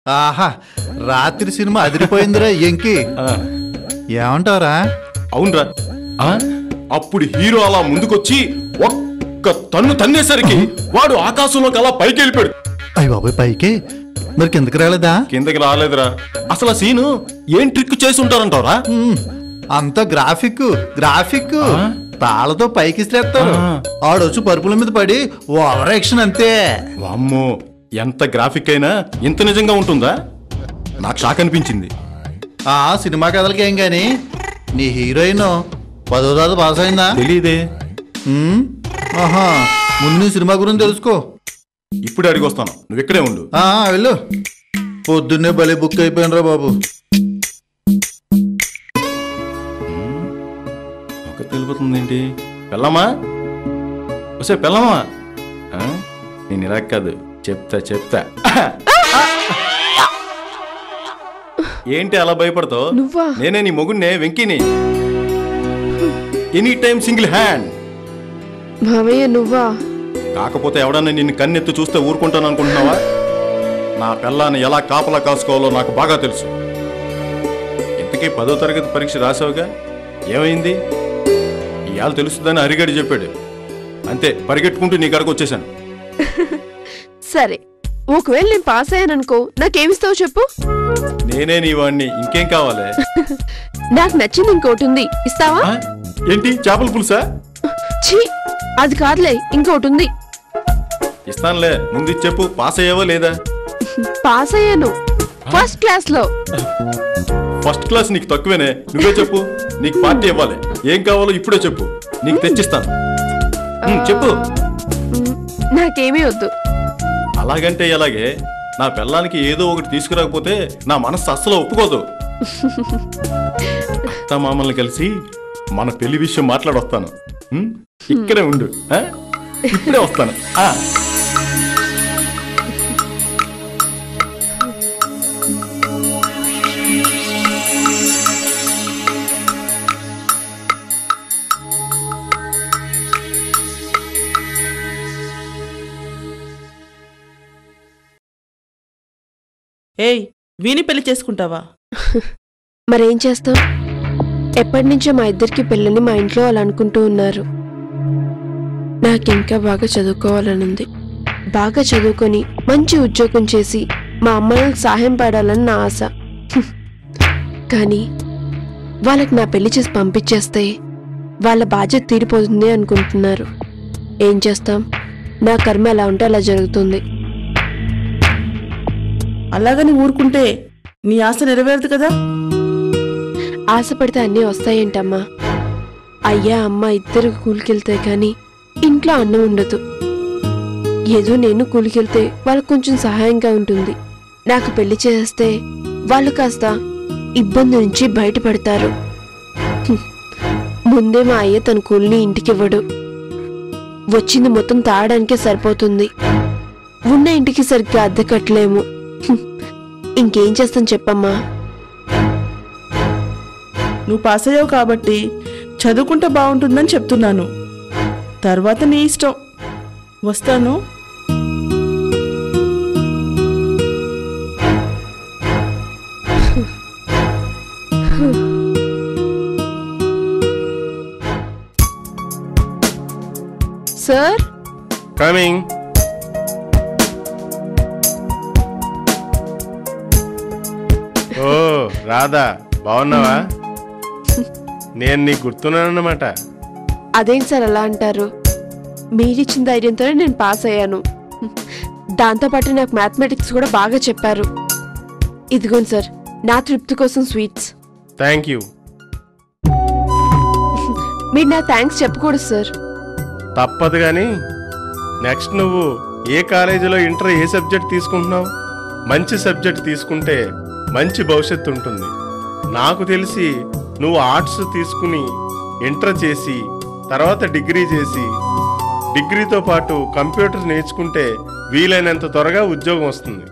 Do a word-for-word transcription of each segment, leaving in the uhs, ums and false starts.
ఆహా రాత్రి సినిమా అదిరిపోయిందిరా ఎంకి ఏమంటారా? అవునరా, అప్పుడు హీరో అలా ముందుకొచ్చి ఒక్క తన్ను తన్నేసరికి వాడు ఆకాశంలోకి అలా పైకి వెళ్ళిపోయాడు. అయ్య బాబాయ్ పైకి మరి కిందకి రాలేదా? కిందకి రాలేదురా. అసలు ఆ సీను ఏం ట్రిక్ చేసి ఉంటారంటారా? అంత గ్రాఫిక్ గ్రాఫిక్ తాళతో పైకి ఇస్తారు. ఆడొచ్చు పరుపుల మీద పడి ఓవర్ యాక్షన్ అంతే. వామ్మో, ఎంత గ్రాఫిక్ అయినా ఇంత నిజంగా ఉంటుందా? నాకు షాక్ అనిపించింది. ఆ సినిమా కథలకి ఏం గాని నీ హీరోయిన్ పదో దాదా పాస్ అయిందా? తెలీదే. ఆహా ముందు నీ సినిమా గురించి తెలుసుకో. ఇప్పుడే అడిగి వస్తాను, నువ్వు ఇక్కడే ఉండు. వెళ్ళు. పొద్దున్నే భలే బుక్ అయిపోయినరా బాబు. ఒక తెలిపోతుంది ఏంటి? పెళ్ళమ్మా వస్తే పెళ్ళమ్మా, నేను ఇలా కాదు చెప్తా చెప్తా. ఏంటి అలా భయపడతావు? నేనే నీ మొగుడినే, వెంకీని. Any time single hand. మామయ్య నువ్వా? కాకపోతే ఎవడన్నా నిన్ను కన్నెత్తి చూస్తే ఊరుకుంటాను అనుకుంటున్నావా? నా పిల్లాన్ని ఎలా కాపలా కాసుకోవాలో నాకు బాగా తెలుసు. ఇంతకీ పదో తరగతి పరీక్ష రాసావుగా, ఏమైంది? ఇవాళ తెలుస్తుందని హరిగడి చెప్పాడు. అంతే, పరిగెట్టుకుంటూ నీ కడకు వచ్చేసాను. సరే, ఒకవేళ నేను పాస్ అయ్యాననుకో నాకేమిస్తావు చెప్పు? నేనే నీ వాడిని, ఇంకేం కావాలి? నాకు నచ్చింది ఇంకోటి ఉంది, ఇస్తావా? ఏంటి, చేపల పులుసా? ఛీ, అది కాదులే, ఇంకోటి ఉంది. ఇస్తానులే, ముందు చెప్పు, పాస్ అయ్యావా లేదా? పాస్ అయ్యాను, ఫస్ట్ క్లాస్ లో. ఫస్ట్ క్లాస్ నీకు తక్కువేనే, నువ్వే చెప్పు. నీకు పార్టీ ఇవ్వాలి, ఏం కావాలో ఇప్పుడే చెప్పు, నీకు తెచ్చిస్తాను. చెప్పు. నాకేమీ వద్దు. అలాగంటే ఎలాగే? నా పిల్లానికి ఏదో ఒకటి తీసుకురాకపోతే నా మనస్సు అస్సలు ఒప్పుకోదు. అత్త మామల్ని కలిసి మన పెళ్లి విషయం మాట్లాడొస్తాను. ఇక్కడే ఉండు, ఇప్పుడే వస్తాను. ఏయ్, వీని పెళ్లి చేసుకుంటావా? మరేం చేస్తాం, ఎప్పటి నుంచో మా ఇద్దరికి పెళ్ళని మా ఇంట్లో వాళ్ళు అనుకుంటూ ఉన్నారు. నాకింకా బాగా చదువుకోవాలనుంది. బాగా చదువుకొని మంచి ఉద్యోగం చేసి మా అమ్మలకు సహాయం పడాలని నా ఆశ. కానీ వాళ్ళకి నా పెళ్లి చేసి పంపించేస్తే వాళ్ళ బాధ్యత తీరిపోతుంది అనుకుంటున్నారు. ఏం చేస్తాం, నా కర్మ ఎలా ఉంటే అలా జరుగుతుంది. అలాగని ఊరుకుంటే నీ ఆశ నెరవేరదు కదా. ఆశపడితే అన్నీ వస్తాయేంటమ్మా? అయ్యా అమ్మ ఇద్దరు కూలికెళ్తే కానీ ఇంట్లో అన్నం ఉండదు. ఏదో నేను కూలికెళ్తే వాళ్ళకు కొంచెం సహాయంగా ఉంటుంది. నాకు పెళ్లి చేస్తే వాళ్ళు కాస్త ఇబ్బంది నుంచి బయటపడతారు. ముందే మా అయ్య తన కూలిని ఇంటికివ్వడు. వచ్చింది మొత్తం తాగడానికే సరిపోతుంది. ఉన్న ఇంటికి సరిగ్గా అద్దె కట్టలేము. ఇంకేం చేస్తాను చెప్పమ్మా? నువ్వు పాస్ అయ్యావు కాబట్టి చదువుకుంటే బాగుంటుందని చెప్తున్నాను. తర్వాత నీ ఇష్టం. వస్తాను. Sir coming. ఓ రాధా, బాగున్నావా? నేను నీకు గుర్తున్నానన్నమాట. అదేంటి సార్ అలా అంటారు? మీరిచ్చిన ధైర్యంతోనే నేను పాస్ అయ్యాను. దాంతోపాటు నాకు మ్యాథమెటిక్స్ కూడా బాగా చెప్పారు. ఇదిగోండి సార్, నా తృప్తి కోసం స్వీట్స్. Thank you. మీరు నా థ్యాంక్స్ చెప్పకూడదు సార్. తప్పదు కానీ నెక్స్ట్ నువ్వు ఏ కాలేజీలో ఇంటర్ ఏ సబ్జెక్ట్ తీసుకుంటున్నావు? మంచి సబ్జెక్ట్ తీసుకుంటే మంచి భవిష్యత్తు ఉంటుంది. నాకు తెలిసి నువ్వు ఆర్ట్స్ తీసుకుని ఇంటర్ చేసి తర్వాత డిగ్రీ చేసి డిగ్రీతో పాటు కంప్యూటర్ నేర్చుకుంటే వీలైనంత త్వరగా ఉద్యోగం వస్తుంది.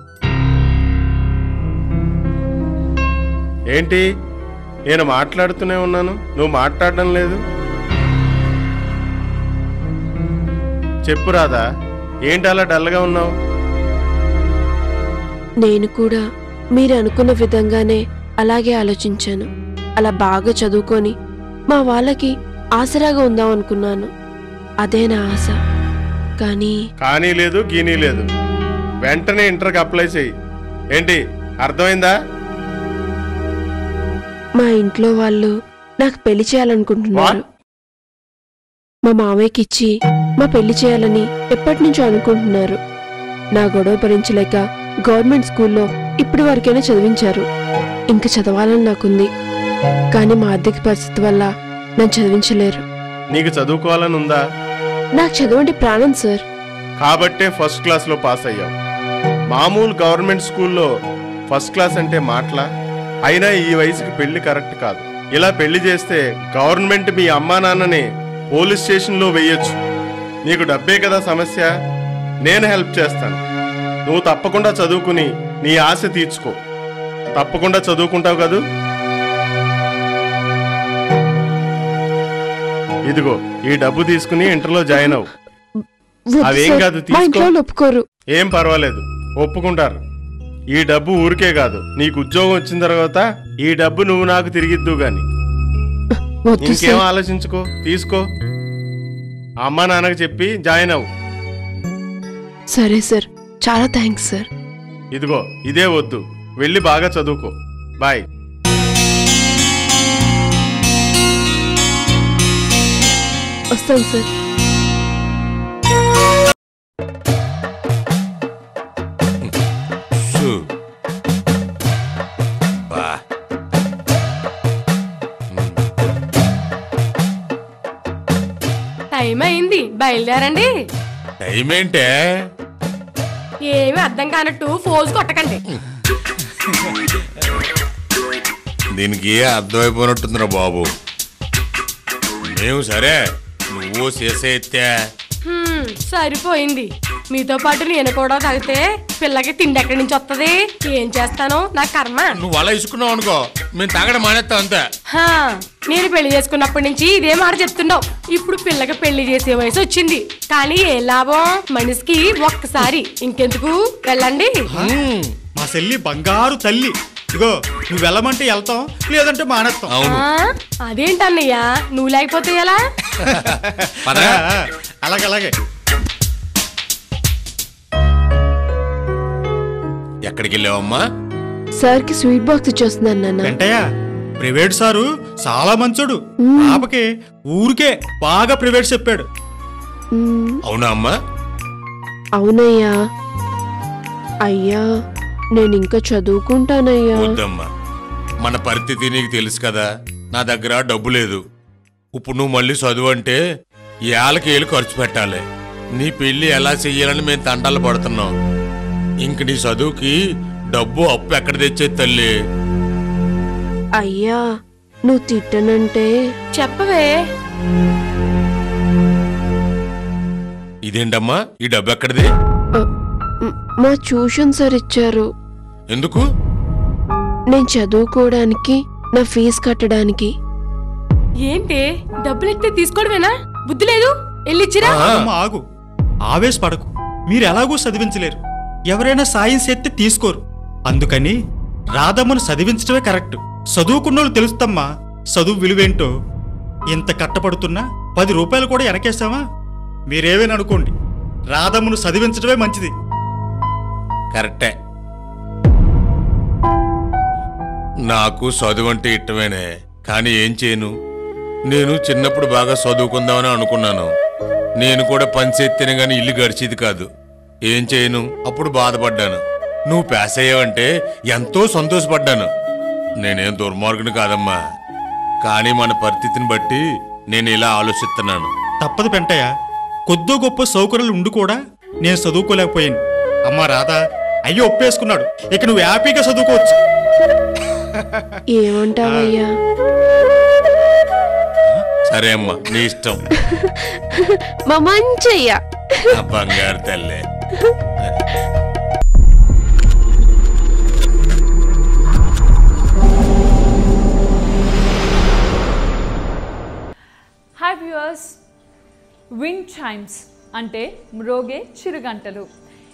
ఏంటి, నేను మాట్లాడుతూనే ఉన్నాను, నువ్వు మాట్లాడడం లేదు? చెప్పు రాధా, ఏంటి అలా డల్గా ఉన్నావు? నేను కూడా మీరు అనుకున్న విధంగానే అలాగే ఆలోచించాను. అలా బాగా చదువుకొని మా వాళ్ళకి ఆసరాగా ఉందాం అనుకున్నాను. అదే నా ఆశ. కానీ కానీ లేదు గీనీ లేదు, వెంటనే ఇంటర్కి అప్లై చేయి. ఏంటి అర్థమైందా? మా ఇంట్లో వాళ్ళు నాకు పెళ్లి చేయాలనుకుంటున్నారు. మా మామయ్యకి ఇచ్చి మా పెళ్లి చేయాలని ఎప్పటి నుంచో అనుకుంటున్నారు. నా గొడవ భరించలేక గవర్నమెంట్ స్కూల్లో ఇప్పటి వరకైనా చదివించారు. ఇంక చదవాలని నాకుంది. కానీ మా ఆర్థిక పరిస్థితి వల్ల నన్ను చదివించలేరు. నీకు చదువుకోవాలని ఉందా? నాకు చదవండి ప్రాణం సార్. కాబట్టే ఫస్ట్ క్లాస్లో పాస్ అయ్యావు. మామూలు గవర్నమెంట్ స్కూల్లో ఫస్ట్ క్లాస్ అంటే మాటలా? అయినా ఈ వయసుకి పెళ్లి కరెక్ట్ కాదు. ఇలా పెళ్లి చేస్తే గవర్నమెంట్ మీ అమ్మా నాన్నని పోలీస్ స్టేషన్లో వెయ్యొచ్చు. నీకు డబ్బే కదా సమస్య. నేను హెల్ప్ చేస్తాను. నువ్వు తప్పకుండా చదువుకుని నీ ఆశ తీర్చుకో. తప్పకుండా చదువుకుంటావు కదూ? ఇదిగో ఈ డబ్బు తీసుకుని ఇంటర్లో జాయిన్ అవ్వు. అవేం కాదు, తీసుకో. ఒప్పుకోరు. ఏం పర్వాలేదు, ఒప్పుకుంటారు. ఈ డబ్బు ఊరికే కాదు, నీకు ఉద్యోగం వచ్చిన తర్వాత ఈ డబ్బు నువ్వు నాకు తిరిగిద్దు గాని. ఇంకేం ఆలోచించుకో, తీసుకో. అమ్మా నాన్నకు చెప్పి జాయిన్ అవ్వు. సరే సార్, చాలా థ్యాంక్స్ సార్. ఇదిగో ఇదే వద్దు, వెళ్ళి బాగా చదువుకో. బాయ్. వస్తాను సార్. టైం అయింది, బయలుదేరండి. టైం ఏంటే? ఏమి అర్థం కానట్టు ఫోజ్ కొట్టకండి. దీనికి అర్థమైపోయినట్టుందిరా బాబు. మేము సరే, నువ్వు చేసేస్తే సరిపోయింది. మీతో పాటు నేను కూడా తాగితే పిల్లకి తిండి ఎక్కడి నుంచి వస్తుంది? ఏం చేస్తాను, నా కర్మ. నువ్వు అలా ఇసుకున్నావు అనుకో, మేము తాగడం మానేస్తాం అంతే. నేను పెళ్లి చేసుకున్నప్పటి నుంచి ఇదే మాట చెప్తున్నావు. ఇప్పుడు పిల్లకి పెళ్లి చేసే వయసు వచ్చింది, కానీ ఏ లాభం? మనిషికి ఒక్కసారి. ఇంకెందుకు, వెళ్ళండి. మా చెల్లి బంగారు తల్లి. ఇగో నువ్వు వెళ్ళమంటే వెళ్తాం, లేదంటే మానేస్తాం. అదేంటన్నయ్యా, నువ్వు లేకపోతే ఎలా? అలాగే అలాగే. ఎక్కడికి వెళ్ళావమ్మా? సార్ కి స్వీట్ బాక్స్ ఇచ్చేస్తున్నాను నాన్న. వెంటయ్య ప్రైవేట్ సారు చాలా మంచోడు. పాపకి ఊరికే బాగా ప్రైవేట్ చెప్పాడు. అవునా అమ్మా? అవునయ్యా. అయ్యా, నేను ఇంకా చదువుకుంటానయ్యా. వద్దమ్మా, మన పరిస్థితి నీకు తెలుసు కదా. నా దగ్గర డబ్బు లేదు. ఇప్పుడు నువ్వు మళ్ళీ చదువు అంటే ఏళ్ళకి ఏళ్ళు ఖర్చు పెట్టాలి. నీ పెళ్లి ఎలా చెయ్యాలని మేము తంటాలు పడుతున్నాం. ఇంక నీ చదువుకి డబ్బు అప్పు ఎక్కడ తెచ్చేది తల్లి? అయ్యా, నువ్వు తిట్టనంటే చెప్పవే. ఇదేంటమ్మా, ఈ డబ్బు ఎక్కడిది? మా ట్యూషన్ సార్ ఇచ్చారు. ఎందుకు? నేను చదువుకోవడానికి, నా ఫీజు కట్టడానికి. ఏంటి, డబ్బులు ఎత్తే తీసుకోవడమేనా? బుద్ధి లేదు, వెళ్ళిచ్చిరా. ఆగు, ఆవేశపడకు. మీరు ఎలాగూ చదివించలేరు. ఎవరైనా సాయం చేస్తే తీసుకోరు. అందుకని రాధమ్మను చదివించడమే కరెక్ట్. చదువుకున్నోళ్ళు తెలుస్తమ్మా చదువు విలువేంటో. ఇంత కట్టపడుతున్నా పది రూపాయలు కూడా వెనకేస్తామా? మీరేమని అనుకోండి, రాధమ్మను చదివించడమే మంచిది. కరెక్టే. నాకు చదువు అంటే ఇష్టమేనే, కానీ ఏం చేయను. నేను చిన్నప్పుడు బాగా చదువుకుందామని అనుకున్నాను. నేను కూడా పని చేస్తేనే గాని ఇల్లు గడిచేది కాదు. ఏం చేయను, అప్పుడు బాధపడ్డాను. నువ్వు పాస్ అయ్యావంటే ఎంతో సంతోషపడ్డాను. నేనేం దుర్మార్గుని కాదమ్మా, కానీ మన పరిస్థితిని బట్టి నేను ఇలా ఆలోచిస్తున్నాను. తప్పదు పెంటయ్య, కొద్దో గొప్ప సౌకర్యాలు ఉండి కూడా నేను చదువుకోలేకపోయాను. అమ్మా రాధా, అయ్యో ఒప్పేసుకున్నాడు. ఇక నువ్వు హ్యాపీగా చదువుకోవచ్చు. ఏమంటావయ్యా? సరే అమ్మా, నీ ఇష్టం. మా మంచయ్యా, బంగారు తల్లే. హాయ్ వ్యూవర్స్, విండ్ చైమ్స్ అంటే మ్రోగే చిరుగంటలు.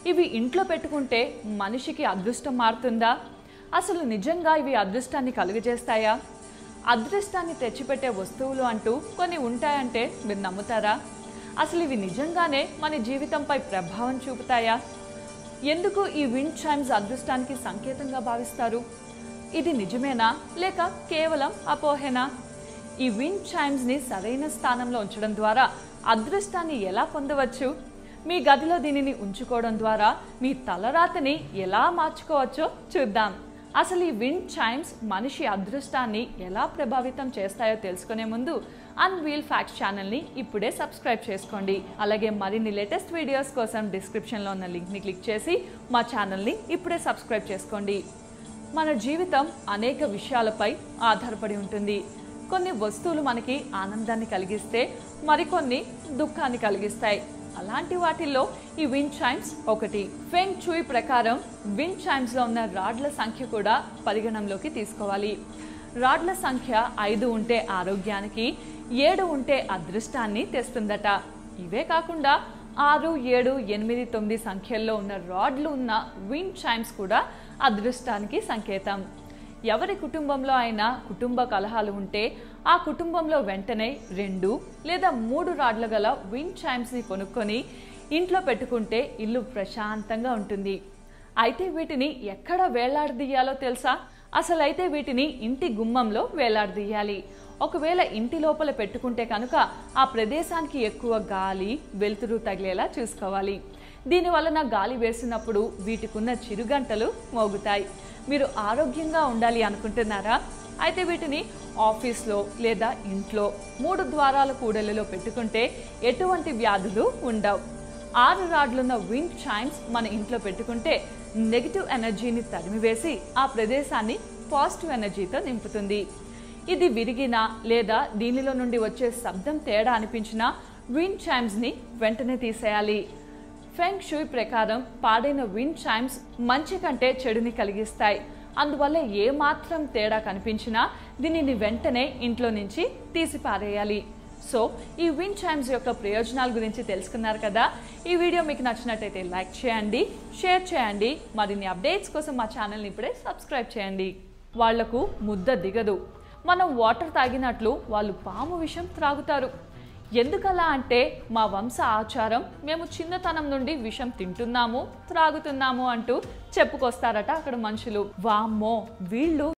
ఇవి ఇంట్లో పెట్టుకుంటే మనిషికి అదృష్టం మారుతుందా? అసలు నిజంగా ఇవి అదృష్టాన్ని కలుగజేస్తాయా? అదృష్టాన్ని తెచ్చిపెట్టే వస్తువులు అంటూ కొన్ని ఉంటాయంటే మీరు నమ్ముతారా? అసలు ఇవి నిజంగానే మన జీవితంపై ప్రభావం చూపుతాయా? ఎందుకు ఈ విండ్ చైమ్స్ అదృష్టానికి సంకేతంగా భావిస్తారు? ఇది నిజమేనా లేక కేవలం అపోహేనా? ఈ విండ్ చైమ్స్ని సరైన స్థానంలో ఉంచడం ద్వారా అదృష్టాన్ని ఎలా పొందవచ్చు? మీ గదిలో దీనిని ఉంచుకోవడం ద్వారా మీ తలరాతని ఎలా మార్చుకోవచ్చో చూద్దాం. అసలు ఈ విండ్ చైమ్స్ మనిషి అదృష్టాన్ని ఎలా ప్రభావితం చేస్తాయో తెలుసుకునే ముందు అన్వీల్ ఫ్యాక్ట్స్ ఛానల్ని ఇప్పుడే సబ్స్క్రైబ్ చేసుకోండి. అలాగే మరిన్ని లేటెస్ట్ వీడియోస్ కోసం డిస్క్రిప్షన్లో ఉన్న లింక్ని క్లిక్ చేసి మా ఛానల్ని ఇప్పుడే సబ్స్క్రైబ్ చేసుకోండి. మన జీవితం అనేక విషయాలపై ఆధారపడి ఉంటుంది. కొన్ని వస్తువులు మనకి ఆనందాన్ని కలిగిస్తే మరికొన్ని దుఃఖాన్ని కలిగిస్తాయి. అలాంటి వాటిల్లో ఈ విండ్ చైమ్స్ ఒకటి. ఫెంగ్ చూయ్ ప్రకారం విండ్ చైమ్స్లో ఉన్న రాడ్ల సంఖ్య కూడా పరిగణంలోకి తీసుకోవాలి. రాడ్ల సంఖ్య ఐదు ఉంటే ఆరోగ్యానికి, ఏడు ఉంటే అదృష్టాన్ని తెస్తుందట. ఇవే కాకుండా ఆరు, ఏడు, ఎనిమిది, తొమ్మిది సంఖ్యల్లో ఉన్న రాడ్లు ఉన్న విండ్ చైమ్స్ కూడా అదృష్టానికి సంకేతం. ఎవరి కుటుంబంలో అయినా కుటుంబ కలహాలు ఉంటే ఆ కుటుంబంలో వెంటనే రెండు లేదా మూడు రాడ్ల గల విండ్ చైమ్స్ని కొనుక్కొని ఇంట్లో పెట్టుకుంటే ఇల్లు ప్రశాంతంగా ఉంటుంది. అయితే వీటిని ఎక్కడ వేలాడదీయాలో తెలుసా? అసలైతే వీటిని ఇంటి గుమ్మంలో వేలాడదీయాలి. ఒకవేళ ఇంటి లోపల పెట్టుకుంటే కనుక ఆ ప్రదేశానికి ఎక్కువ గాలి, వెలుతురు తగిలేలా చూసుకోవాలి. దీని వలన గాలి వేసినప్పుడు వీటికున్న చిరుగంటలు మోగుతాయి. మీరు ఆరోగ్యంగా ఉండాలి అనుకుంటున్నారా? అయితే వీటిని ఆఫీస్లో లేదా ఇంట్లో మూడు ద్వారాల కూడలిలో పెట్టుకుంటే ఎటువంటి వ్యాధులు ఉండవు. ఆరు రాడ్లున్న విండ్ చైమ్స్ మన ఇంట్లో పెట్టుకుంటే నెగిటివ్ ఎనర్జీని తరిమివేసి ఆ ప్రదేశాన్ని పాజిటివ్ ఎనర్జీతో నింపుతుంది. ఇది విరిగినా లేదా దీనిలో నుండి వచ్చే శబ్దం తేడా అనిపించినా విండ్ చైమ్స్ని వెంటనే తీసేయాలి. ఫెంగ్ షూయ్ ప్రకారం పాడైన విండ్ చైమ్స్ మంచి కంటే చెడుని కలిగిస్తాయి. అందువల్ల ఏ మాత్రం తేడా కనిపించినా దీనిని వెంటనే ఇంట్లో నుంచి తీసి పారేయాలి. సో ఈ విండ్ చైమ్స్ యొక్క ప్రయోజనాల గురించి తెలుసుకున్నారు కదా. ఈ వీడియో మీకు నచ్చినట్టయితే లైక్ చేయండి, షేర్ చేయండి. మరిన్ని అప్డేట్స్ కోసం మా ఛానల్ని ఇప్పుడే సబ్స్క్రైబ్ చేయండి. వాళ్లకు ముద్ద దిగదు. మనం వాటర్ తాగినట్లు వాళ్ళు పాము విషం త్రాగుతారు. ఎందుకలా అంటే మా వంశ ఆచారం, మేము చిన్నతనం నుండి విషం తింటున్నాము, త్రాగుతున్నాము అంటూ చెప్పుకొస్తారట అక్కడ మనుషులు. వామ్మో, వీళ్ళు